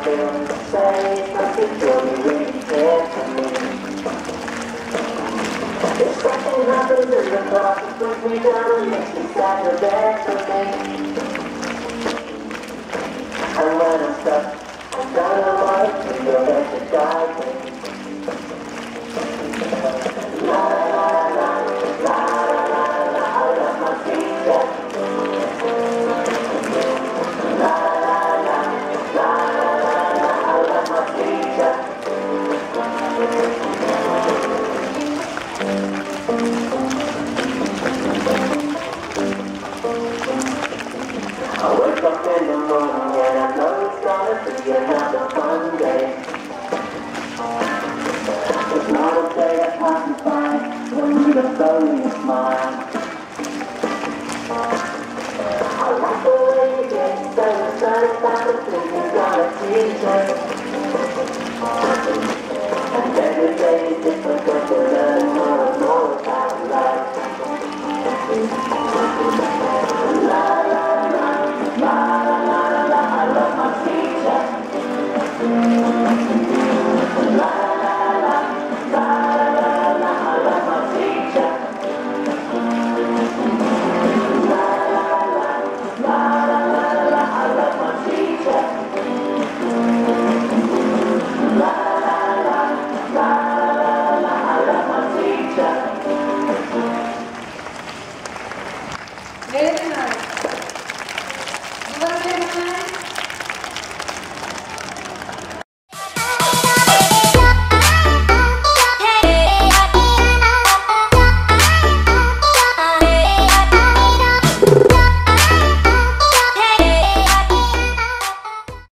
feeling safe, I can feel you really care for me. If something happens in the past, it puts me down and makes me sad, you're there for me. And when I'm stuck, I don't know what to do, you're there to guide me. La la la la la la la, I love my teacher. La la la la la la, I love my teacher. I wake up in the morning and I know it's gonna be another fun day. It's not a day that passes by when you slowly smile. I like the way you get so excited about the things you're gonna teach us. And every day is different, but you learn more and more about life. La la la la la la la, I love my teacher. La la la la la la, I love my teacher. La la la la la la, I love my teacher. La la la la la, I love my teacher. Very nice.